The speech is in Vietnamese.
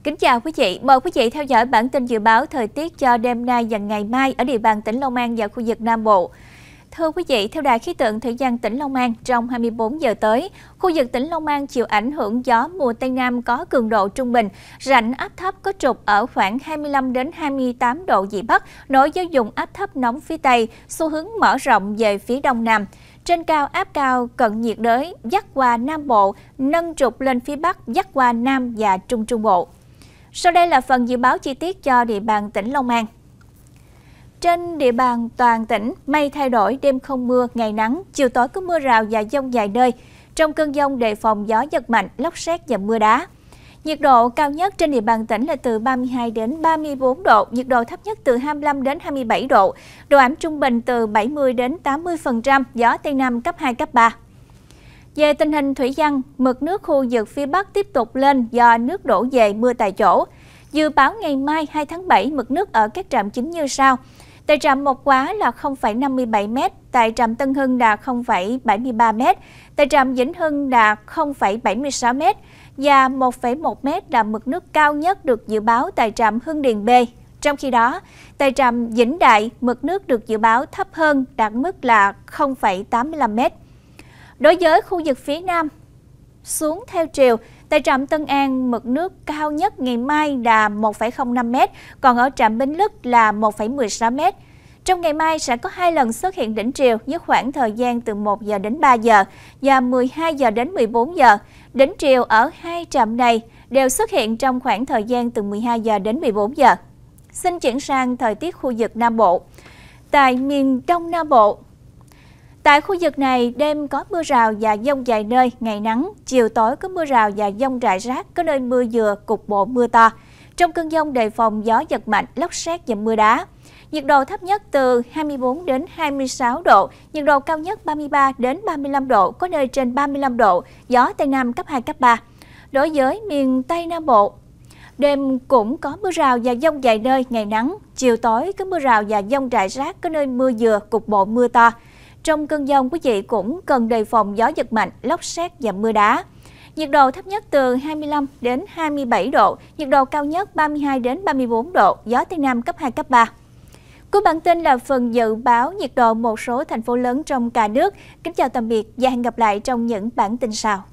Kính chào quý vị, mời quý vị theo dõi bản tin dự báo thời tiết cho đêm nay và ngày mai ở địa bàn tỉnh Long An và khu vực Nam Bộ. Thưa quý vị, theo Đài khí tượng thủy văn tỉnh Long An, trong 24 giờ tới, khu vực tỉnh Long An chịu ảnh hưởng gió mùa Tây Nam có cường độ trung bình, rãnh áp thấp có trục ở khoảng 25 đến 28 độ Vĩ Bắc, nối với vùng áp thấp nóng phía Tây, xu hướng mở rộng về phía Đông Nam. Trên cao áp cao cận nhiệt đới dắt qua Nam Bộ, nâng trục lên phía Bắc dắt qua Nam và Trung Trung Bộ. Sau đây là phần dự báo chi tiết cho địa bàn tỉnh Long An. Trên địa bàn toàn tỉnh, mây thay đổi, đêm không mưa, ngày nắng, chiều tối có mưa rào và dông vài nơi. Trong cơn dông đề phòng gió giật mạnh, lốc sét và mưa đá. Nhiệt độ cao nhất trên địa bàn tỉnh là từ 32 đến 34 độ, nhiệt độ thấp nhất từ 25 đến 27 độ, độ ẩm trung bình từ 70 đến 80%, gió Tây Nam cấp 2, cấp 3. Về tình hình thủy văn, mực nước khu vực phía Bắc tiếp tục lên do nước đổ về mưa tại chỗ. Dự báo ngày mai 2 tháng 7, mực nước ở các trạm chính như sau. Tại trạm Mộc Quá là 0,57 m, tại trạm Tân Hưng đạt 0,73 m, tại trạm Vĩnh Hưng đạt 0,76 m và 1,1 m là mực nước cao nhất được dự báo tại trạm Hưng Điền B. Trong khi đó, tại trạm Vĩnh Đại, mực nước được dự báo thấp hơn, đạt mức là 0,85 m. Đối với khu vực phía Nam, xuống theo chiều, tại trạm Tân An, mực nước cao nhất ngày mai là 1,05 m, còn ở trạm Bến Lức là 1,16 m. Trong ngày mai sẽ có 2 lần xuất hiện đỉnh triều với khoảng thời gian từ 1 giờ đến 3 giờ và 12 giờ đến 14 giờ. Đỉnh triều ở hai trạm này đều xuất hiện trong khoảng thời gian từ 12 giờ đến 14 giờ. Xin chuyển sang thời tiết khu vực Nam Bộ. Tại miền Đông Nam Bộ, tại khu vực này, đêm có mưa rào và dông vài nơi, ngày nắng, chiều tối có mưa rào và dông rải rác, có nơi mưa vừa, cục bộ mưa to. Trong cơn dông đề phòng gió giật mạnh, lốc sét và mưa đá. Nhiệt độ thấp nhất từ 24 đến 26 độ, nhiệt độ cao nhất 33 đến 35 độ, có nơi trên 35 độ, gió Tây Nam cấp 2, cấp 3. Đối với miền Tây Nam Bộ, đêm cũng có mưa rào và dông vài nơi, ngày nắng, chiều tối có mưa rào và dông rải rác, có nơi mưa vừa, cục bộ mưa to. Trong cơn dông, quý vị cũng cần đề phòng gió giật mạnh, lốc sét và mưa đá. Nhiệt độ thấp nhất từ 25 đến 27 độ, nhiệt độ cao nhất 32 đến 34 độ, gió Tây Nam cấp 2, cấp 3. Cuối bản tin là phần dự báo nhiệt độ một số thành phố lớn trong cả nước. Kính chào tạm biệt và hẹn gặp lại trong những bản tin sau.